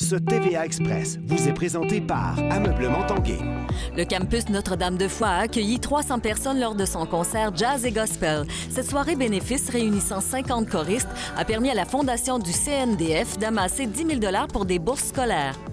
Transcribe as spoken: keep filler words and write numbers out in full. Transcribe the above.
Ce T V A Express vous est présenté par Ameublement Tanguay. Le campus Notre-Dame-de-Foix a accueilli trois cents personnes lors de son concert Jazz et Gospel. Cette soirée bénéfice réunissant cinquante choristes a permis à la Fondation du C N D F d'amasser dix mille dollars pour des bourses scolaires.